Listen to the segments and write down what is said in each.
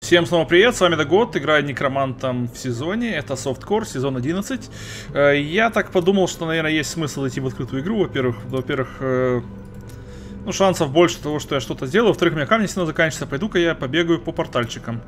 Всем снова привет, с вами Дагод, играю некромантом в сезоне, это софткор, сезон 11. Я так подумал, что, наверное, есть смысл идти в открытую игру, во-первых, ну, шансов больше того, что я что-то сделаю, во-вторых, у меня камни сильно заканчивается, пойду-ка я побегаю по портальчикам.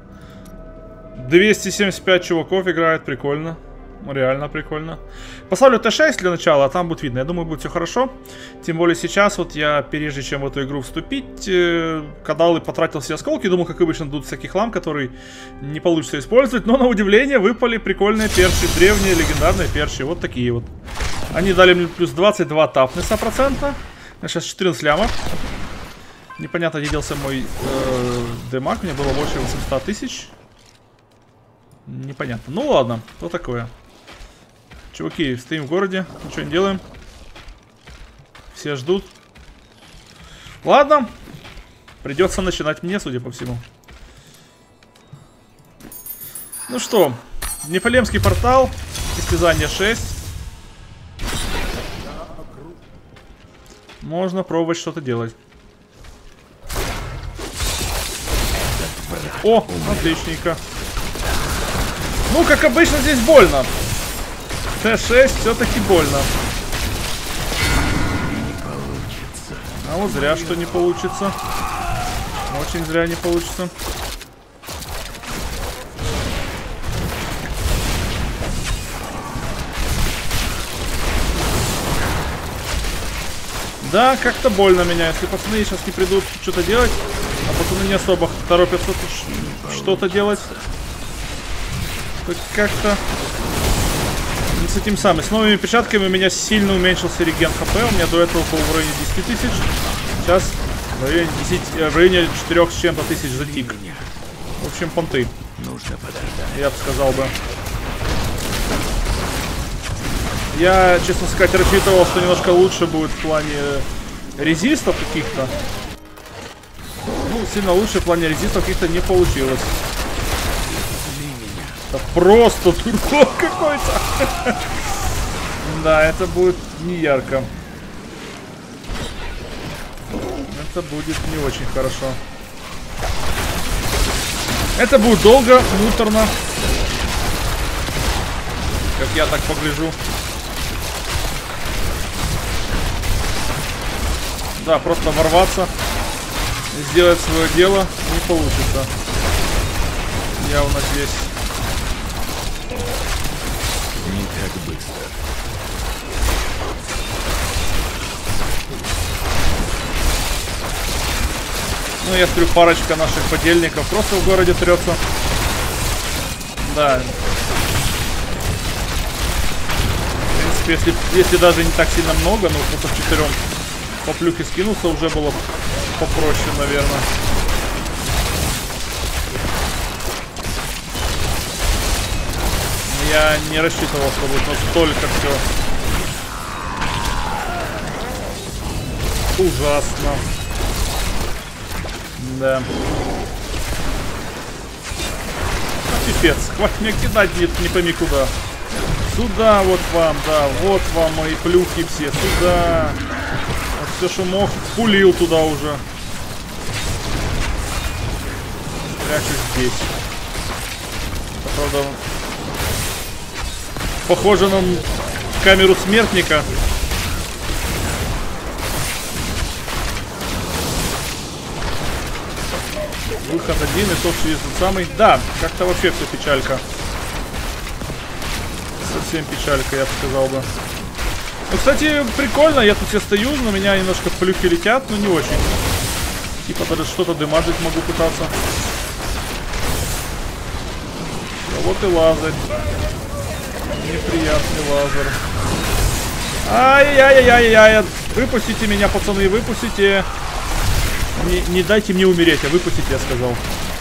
275 чуваков играет, прикольно. Реально прикольно. Поставлю Т6 для начала, а там будет видно. Я думаю, будет все хорошо. Тем более сейчас вот я, прежде чем в эту игру вступить, кадалы потратил все осколки. Думал, как обычно, дадут всякий хлам, который не получится использовать. Но на удивление выпали прикольные перчи. Древние, легендарные перчи. Вот такие вот. Они дали мне плюс 22 тапнеса процента. Сейчас 14 лямов. Непонятно, где делся мой демаг. Мне было больше 800 тысяч. Непонятно. Ну ладно, что такое. Чуваки, стоим в городе, ничего не делаем. Все ждут. Ладно. Придется начинать мне, судя по всему. Ну что, Нефалемский портал, истязание 6. Можно пробовать что-то делать. О, отличненько. Ну, как обычно, здесь больно. Т6 все-таки больно. А вот зря, что не получится. Очень зря не получится. Да, как-то больно меня. Если пацаны сейчас не придут что-то делать, а пацаны не особо торопятся что-то делать, то как-то... Не с этим самым. С новыми перчатками у меня сильно уменьшился реген хп. У меня до этого был в районе 10 тысяч. Сейчас в районе 4 с чем-то тысяч за тик. В общем, понты. Нужно подождать. Я бы сказал бы. Я, честно сказать, рассчитывал, что немножко лучше будет в плане резистов каких-то. Ну, сильно лучше в плане резистов каких-то не получилось. Это просто турбо какой-то. Да, это будет не ярко. Это будет не очень хорошо. Это будет долго, муторно. Как я так погляжу. Да, просто ворваться и сделать свое дело не получится. Явно здесь. Не так быстро. Ну, я смотрю, парочка наших подельников просто в городе трется. Да. В принципе, если даже не так сильно много, но просто в 4 по плюхе скинулся, уже было попроще, наверное. Я не рассчитывал, что будет настолько все ужасно. Да. Пипец, хватит меня кидать не пойми куда. Сюда вот вам, да, вот вам мои плюхи все, сюда. Вот все, что мог, пулил туда уже. Прячусь здесь. Это, правда, похоже на камеру смертника. Выход один, и тот через тот самый. Да, как-то вообще все печалька. Совсем печалька, я бы сказал бы. Ну, кстати, прикольно, я тут все стою, на меня немножко плюхи летят, но не очень. Типа даже что-то дымажить могу пытаться. А вот и лазер. Неприятный лазер. Ай-яй-яй-яй-яй. Выпустите меня, пацаны, выпустите. Не дайте мне умереть, а выпустите, я сказал.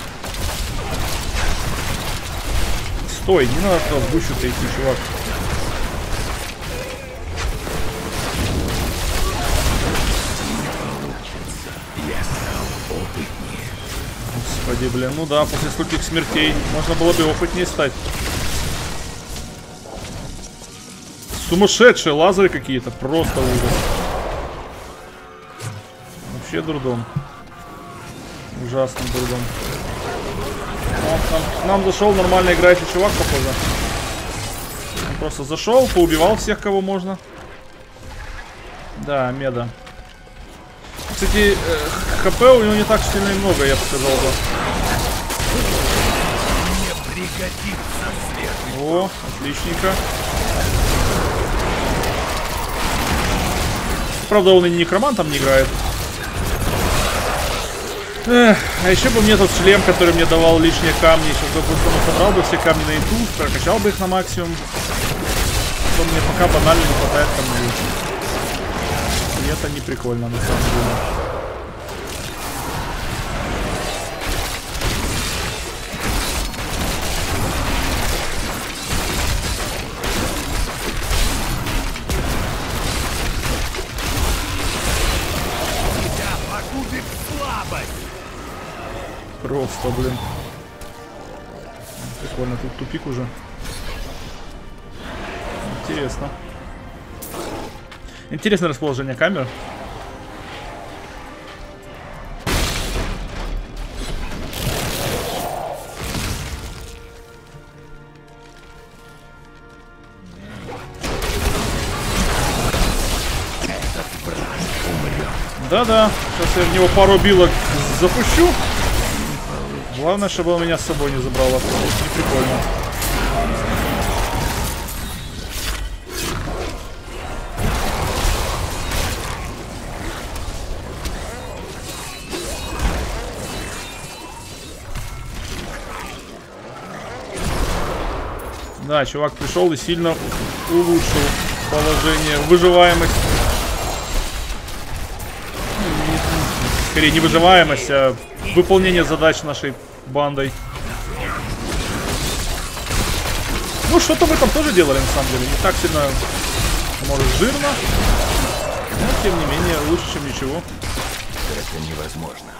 Стой, не надо туда в гущу-то идти, чувак. Господи, блин, ну да, после стольких смертей можно было бы опытнее стать. Сумасшедшие лазеры какие-то, просто ужас. Вообще дурдом. Ужасный дурдом. О, К нам зашел нормально играющий чувак, похоже. Он просто зашел, поубивал всех, кого можно. Да, меда. Кстати, хп у него не так сильно и много, я бы сказал бы. Мне пригодится свет. О, отличненько. Правда, он и некромантом не играет. Эх, а еще бы мне тот шлем, который мне давал лишние камни. Сейчас бы просто собрал бы все камни на инту, прокачал бы их на максимум. То мне пока банально не хватает камней. И это не прикольно на самом деле. Просто, блин. Прикольно, тут тупик уже. Интересно. Интересное расположение камер. Да-да, сейчас я в него пару билок запущу. Главное, чтобы он меня с собой не забрал, это не прикольно. Да, чувак пришел и сильно улучшил положение, выживаемость. Скорее не выживаемость, а выполнение задач нашей бандой. Ну, что-то мы там тоже делали, на самом деле. Не так сильно, может, жирно. Но, тем не менее, лучше, чем ничего. Это невозможно.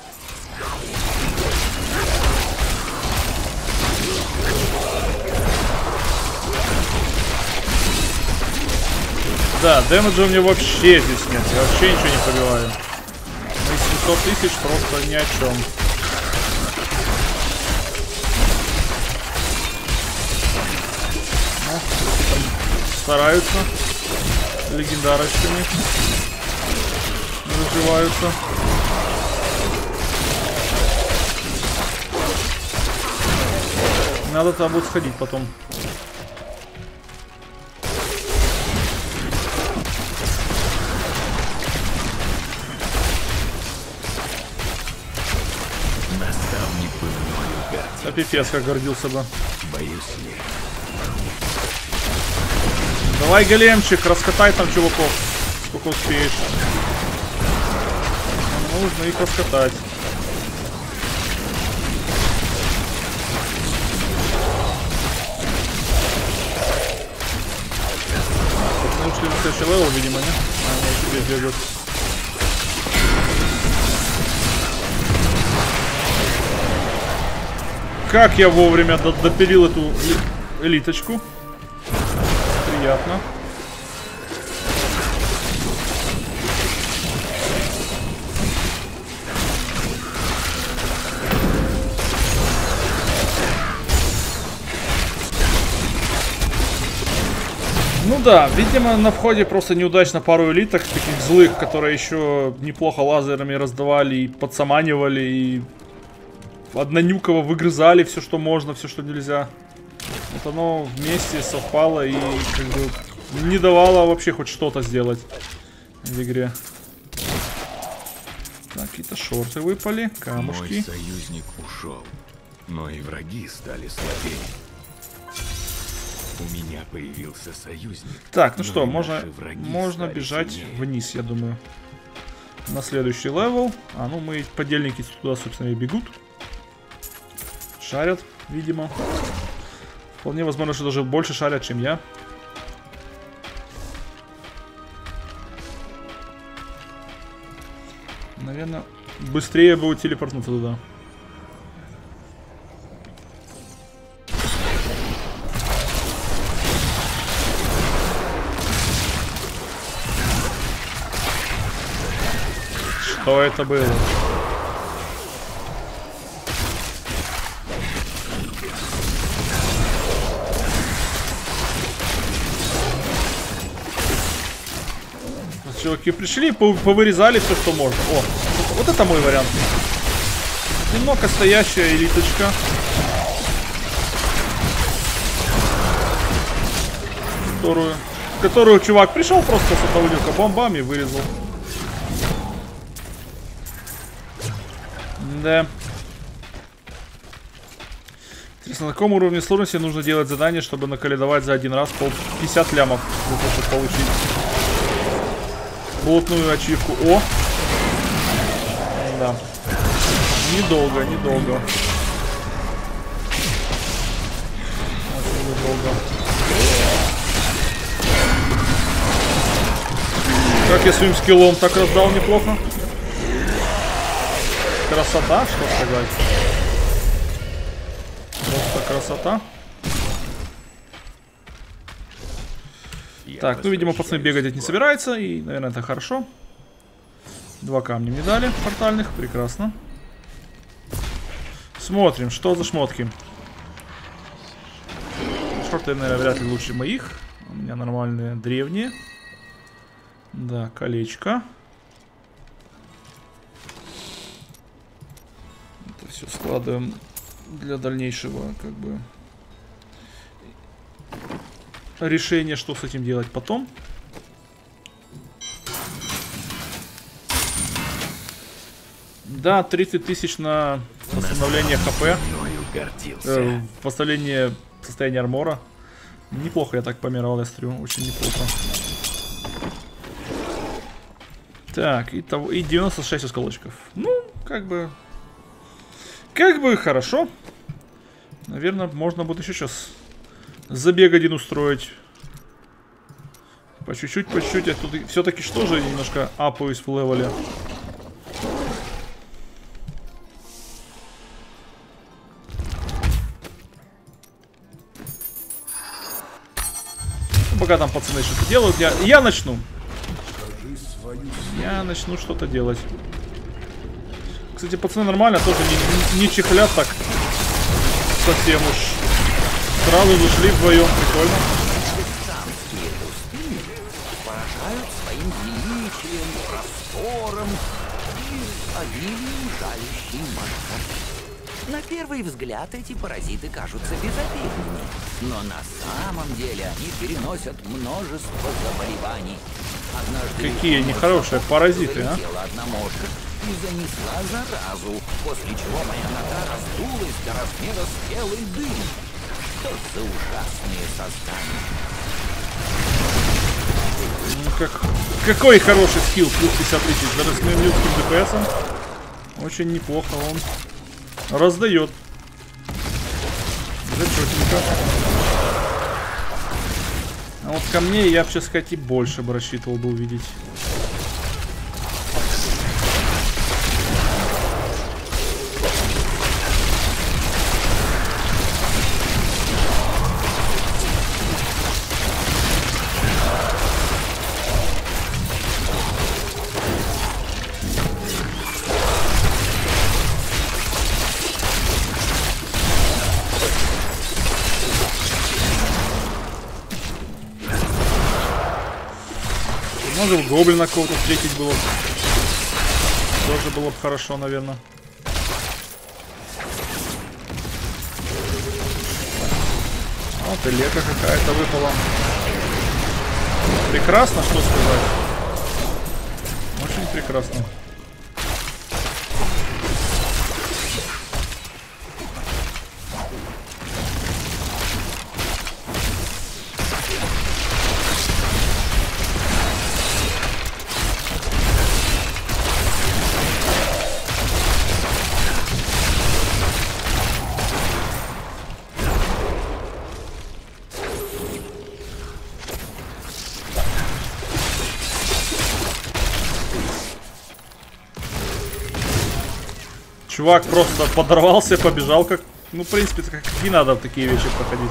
Да, дэмэджа у меня вообще здесь нет. Я вообще ничего не пробиваю. 700 тысяч просто ни о чем. Ну, там стараются легендарочками, развиваются. Надо там будет сходить потом. А пипец, как гордился бы. Боюсь ли. Давай, големчик, раскатай там чуваков. Сколько успеешь. Нужно их раскатать. Мы ушли на следующий левел, видимо, не? А, они еще здесь бегают. Как я вовремя допилил эту элиточку. Приятно. Ну да, видимо, на входе просто неудачно пару элиток, таких злых, которые еще неплохо лазерами раздавали и подсаманивали, и однонюково выгрызали все, что можно, все, что нельзя. Вот оно вместе совпало и как бы не давало вообще хоть что-то сделать в игре. Так, какие-то шорты выпали, камушки. Мой союзник ушел, но и враги стали слабее. У меня появился союзник. Так, ну что, можно бежать вниз, я думаю. На следующий левел. А, ну мы подельники туда, собственно, и бегут. Шарят, видимо. Вполне возможно, что даже больше шарят, чем я. Наверное, быстрее будет телепортнуться туда. Что это было? Чуваки пришли, повырезали все, что можно. О, вот это мой вариант. Немного стоящая элиточка. Которую чувак пришел, просто с этого бомбами вырезал. Да. Интересно, на каком уровне сложности нужно делать задание, чтобы наколедовать за один раз 50 лямов, для того, чтобы получить плотную ачивку. О! Да. Недолго, недолго. Очень недолго. Как я своим скиллом так раздал неплохо. Красота, что сказать. Просто красота. Так, ну, видимо, пацаны бегать не собирается. И, наверное, это хорошо. 2 камня мне дали портальных. Прекрасно. Смотрим, что за шмотки. Шорты, наверное, вряд ли лучше моих. У меня нормальные древние. Да, колечко. Это все складываем для дальнейшего, как бы, решения, что с этим делать потом. Да, 30 тысяч на восстановление хп. Восстановление состояния армора. Неплохо я так помирал, я смотрю, очень неплохо. Так, и 96 осколочков. Ну, как бы хорошо. Наверное, можно будет еще сейчас забег один устроить. По чуть-чуть, по чуть-чуть. Я тут все-таки что же немножко апаюсь в левеле. Пока там пацаны что-то делают, я начну. Я начну что-то делать. Кстати, пацаны нормально, тоже не чихлят так совсем уж. Сразу зашли вдвоем, прикольно. Поражают своим величием, простором и обилием жалящей матки. На первый взгляд эти паразиты кажутся безобидными, но на самом деле они переносят множество заболеваний. Однажды какие нехорошие паразиты, а? Одна мошка и занесла заразу, после чего моя нога раздулась до размера спелый дым. Что за ужасные создания? Ну, какой хороший скилл, плюс 50 тысяч, даже с моим людским ДПСом. Очень неплохо он раздает. Зачетненько. А вот ко мне я бы, честно сказать, и больше бы рассчитывал бы увидеть. Может, гоблина кого-то встретить было. Тоже было бы хорошо, наверное. Вот и лека какая-то выпала. Прекрасно, что сказать. Очень прекрасно. Чувак просто подорвался, побежал, как... Ну, в принципе, как и надо в такие вещи проходить.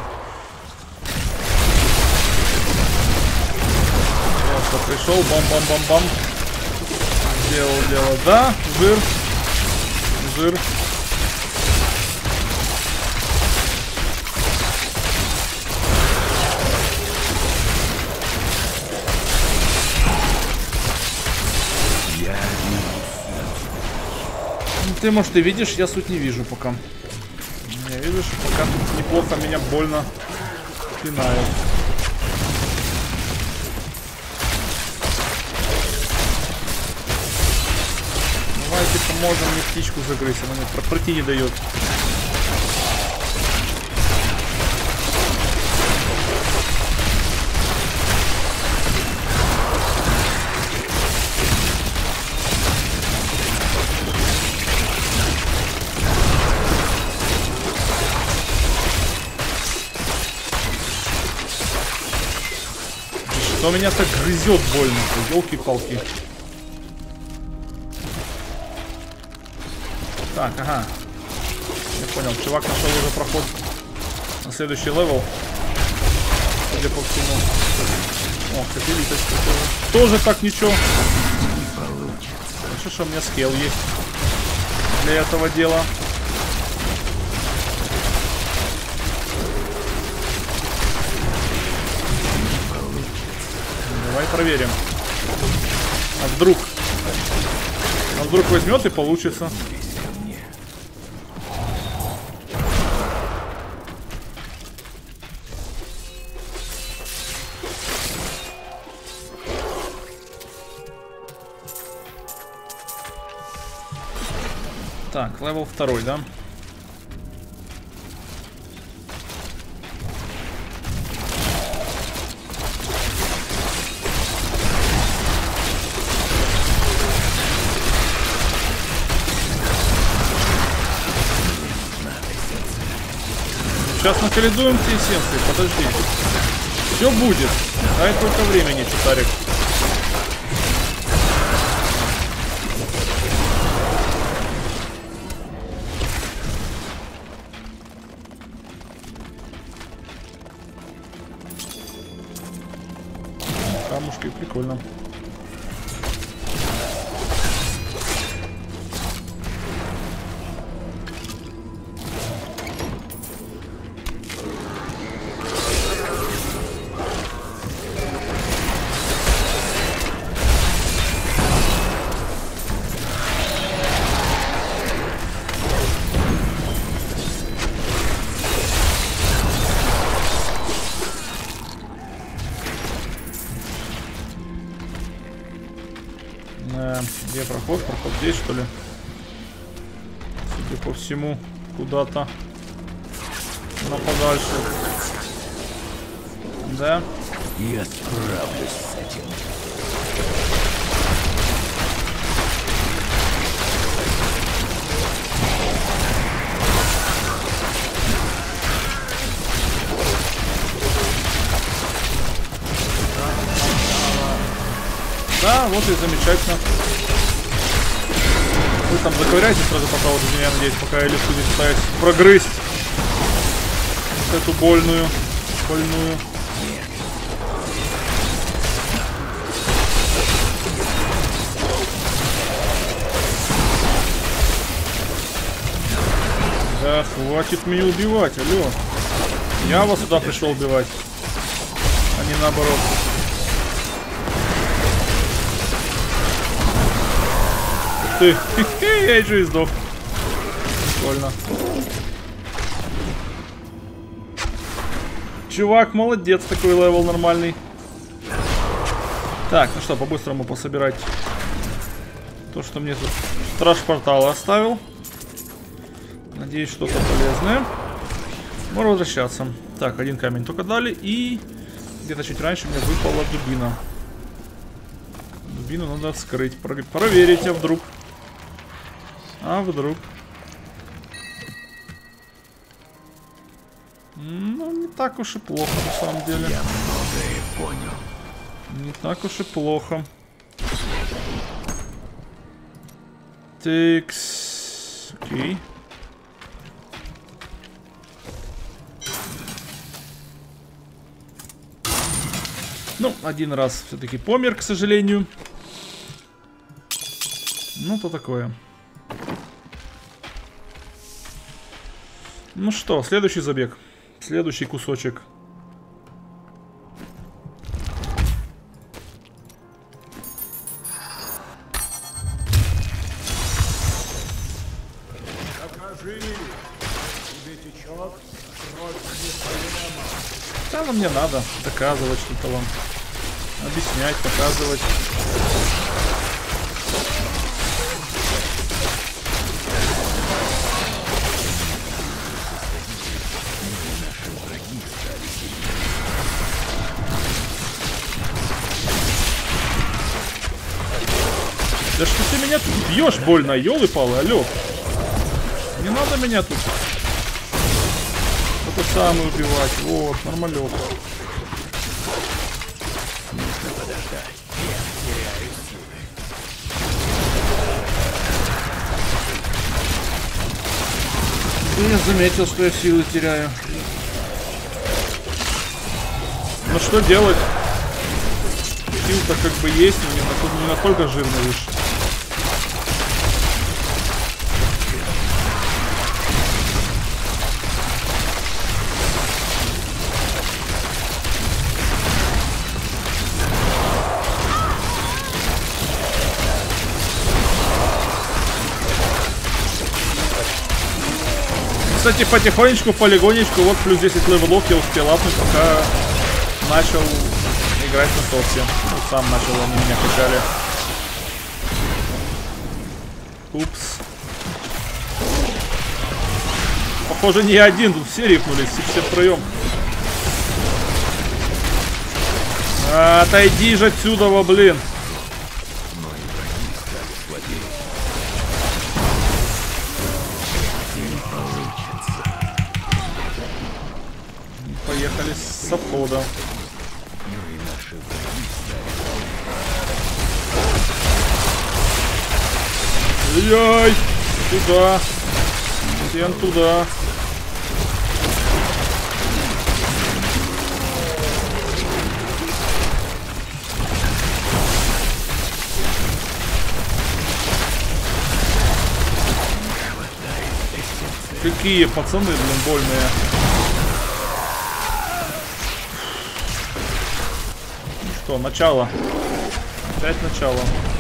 Просто пришел, бам-бам-бам-бам. Сделал дело. Да, жир. Жир. ты, может, и видишь, я суть не вижу пока. Я вижу, что пока тут неплохо меня больно пинают. Давайте поможем мне птичку закрыть, она мне пройти не дает. Что меня так грызет больно-то, елки-палки. Так, ага. Я понял, чувак нашел уже проход на следующий левел. Судя по всему. О, кстати, литочка тоже так ничего. Хорошо, что у меня скилл есть для этого дела. Давай проверим. А вдруг возьмет и получится. Так, левел 2, да? Сейчас наколедуем все эссенции, подожди. Все будет. Дай только времени, читарик. Камушки, прикольно. Где проход? Проход здесь, что ли? Судя по всему, куда-то на подальше. Да? Я справлюсь с этим. Да, вот и замечательно. Вы там заковыряйте сразу по поводу меня, надеюсь, пока я лесу здесь пытаюсь прогрызть вот эту больную. Да, хватит меня убивать, алло. Я вас сюда пришел убивать, а не наоборот. Ты, я еще и сдох. Прикольно. Чувак, молодец, такой левел нормальный. Так, ну что, по-быстрому пособирать то, что мне тут страж портала оставил. Надеюсь, что-то полезное. Можно возвращаться. Так, один камень только дали. И где-то чуть раньше мне выпала дубина. Дубину надо вскрыть. Проверить, а вдруг. А вдруг. Ну, не так уж и плохо, на самом деле. Я многое понял. Не так уж и плохо. Текс. Окей. Ну, один раз все-таки помер, к сожалению. Ну, то такое. Ну что, следующий забег. Следующий кусочек. Да, но мне надо доказывать что-то вам. Объяснять, показывать. Да что ты меня тут бьешь больно, ёлы-палы, алё. Не надо меня тут это самое убивать. Вот, нормалёк. Я заметил, что я силы теряю. Ну что делать? Сил-то как бы есть, но не настолько жирный выше. Кстати, потихонечку, полигонечку, вот плюс 10 левелов я успел апнуть, пока начал играть на софте. Ну, сам начал, они меня качали. Упс. Похоже, не я один, тут все рифнулись, все втроем. Отойди же отсюда, блин. Поехали с обхода. Яй! Туда! Всем туда! Какие пацаны, блин, больные. Ну что, начало. Опять начало.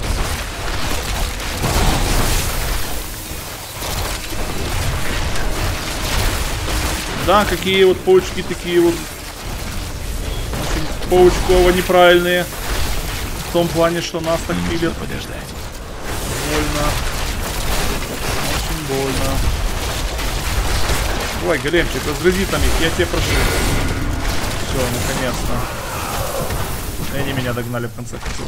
Да, какие вот паучки такие вот очень паучково неправильные. В том плане, что нас так пилят. Больно. Очень больно. Давай, големчик, разгрызи там их, я тебя прошу. Все, наконец-то. И они меня догнали в конце концов.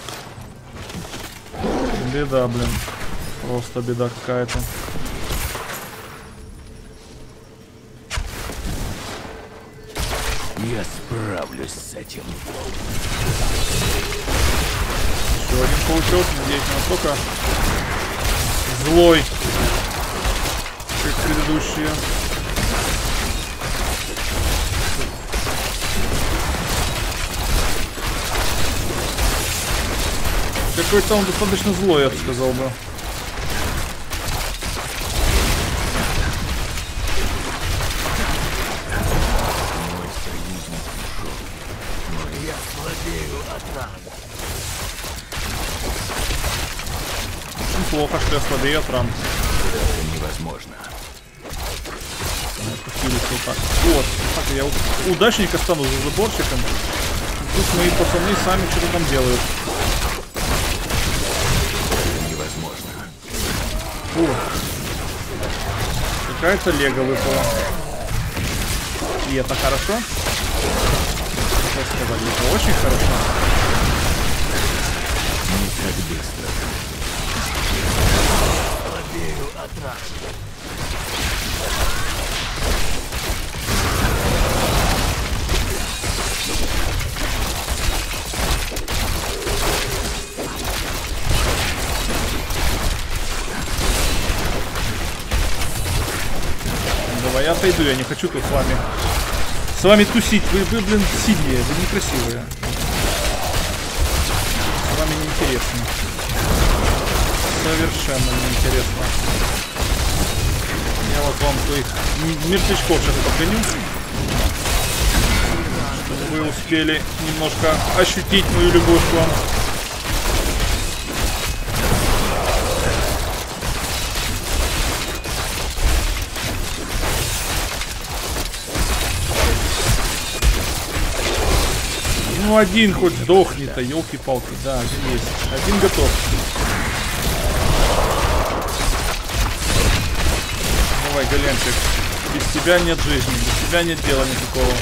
Беда, блин. Просто беда какая-то. Я справлюсь с этим. Еще один паучок, надеюсь, не настолько злой, как предыдущие. Какой-то он достаточно злой, я бы сказал бы. Я слабею от ран. Плохо, что я слабею от ран. Это невозможно. Вот так. Вот. Так, я удачненько стану за заборчиком. Тут мои пацаны сами что-то там делают. Это невозможно. Фу. Какая-то лего выпала. И это хорошо. Что сказать, это очень хорошо. Не так быстро. Слабею от ран. Давай, я отойду, я не хочу тут с вами тусить. Вы, блин, сильнее, вы некрасивые. С вами неинтересно. Совершенно неинтересно. Я вот вам своих мертвячков сейчас подгоню. Чтобы вы успели немножко ощутить мою любовь к вам. Ну один хоть сдохнет-то, елки-палки. Да, один есть. Один готов. Давай, големчик. Без тебя нет жизни, без тебя нет дела никакого.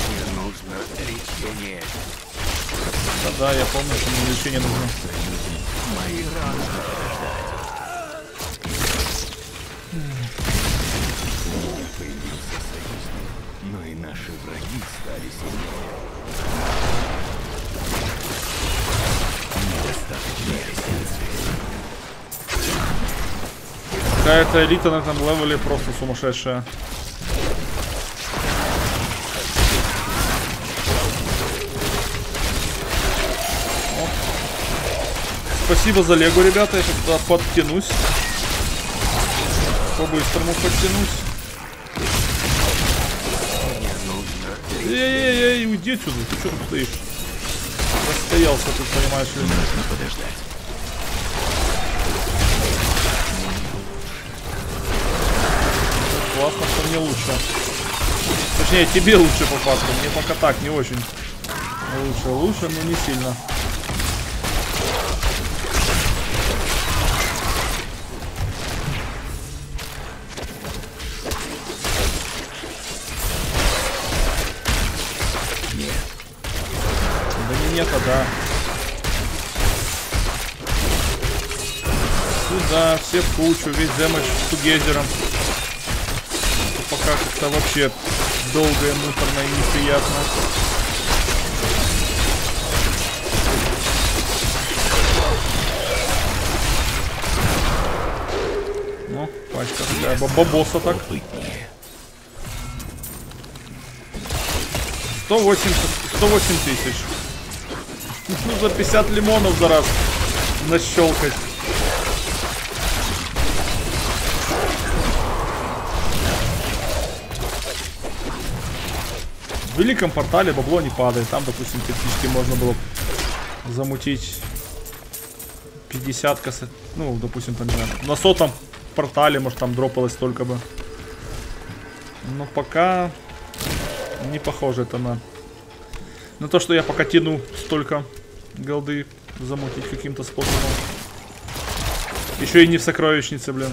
Да, я помню, что мне лечение нужно. Мои раны появился союзник, но и наши враги стали сильнее. Недостаточно ресурсов. Какая-то элита на этом левеле просто сумасшедшая. Спасибо за лего, ребята. Я сейчас туда подтянусь. По-быстрому подтянусь. Эй, уйди отсюда. Ты что тут стоишь? Расстоялся тут, понимаешь ли. Нужно подождать. Классно, что мне лучше. Точнее, тебе лучше по факту. Мне пока так, не очень. Лучше, но не сильно. Да. Сюда, все в кучу, весь дэмэдж с тугезером. Пока как-то вообще долго и муторно и неприятно. Ну, пачка такая, бабоса так. 108 тысяч. Ну, за 50 лимонов за раз нащелкать. В великом портале бабло не падает. Там, допустим, технически можно было замутить 50 косарей. Ну, допустим, там, не знаю, на 100-м портале, может, там дропалось столько бы. Но пока не похоже это на то, что я пока тяну столько голды замутить каким-то способом. Еще и не в сокровищнице, блин.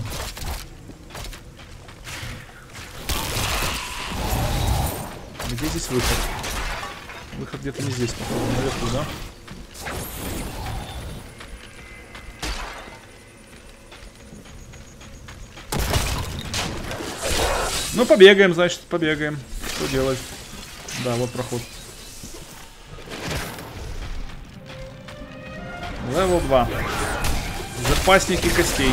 Где здесь выход? Выход где-то не здесь, походу, наверху, да? Ну, побегаем, значит, побегаем. Что делать? Да, вот проход. Левел 2. Запасники костей.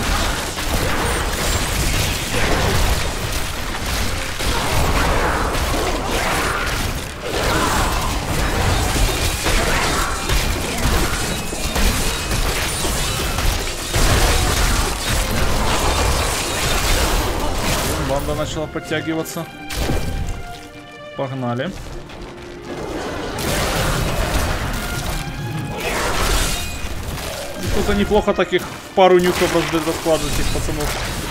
Банда начала подтягиваться. Погнали. Тут неплохо таких пару нюков раскладывать этих пацанов.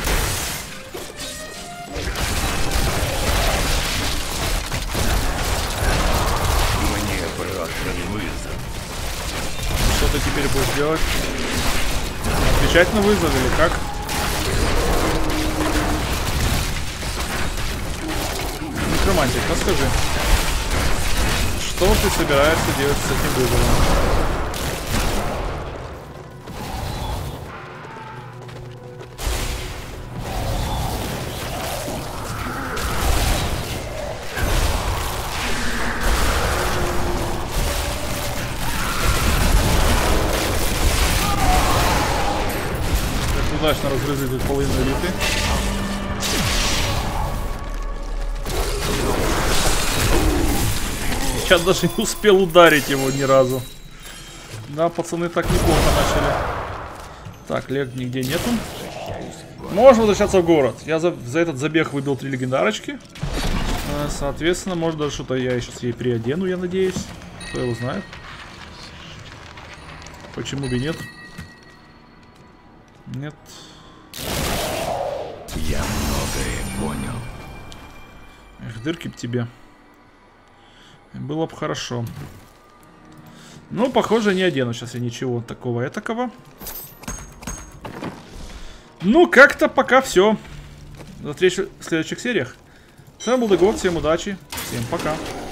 Мне брошен вызов. Что ты теперь будешь делать? Отвечать на вызов или как? Некромантик, расскажи. Что ты собираешься делать с этим вызовом? Удачно разгрызли тут половину элиты. Сейчас даже не успел ударить его ни разу. Да, пацаны так неплохо начали. Так, лег нигде нету. Можно возвращаться в город. Я за этот забег выбил 3 легендарочки. Соответственно, может даже что-то я сейчас ей приодену, я надеюсь. Кто его знает. Почему бы и нет? Нет. Я многое понял. Эх, дырки б тебе. Было бы хорошо. Ну, похоже, не одену сейчас я ничего такого этакого. Ну, как-то пока все. До встречи в следующих сериях. С вами был Дегод, всем удачи, всем пока.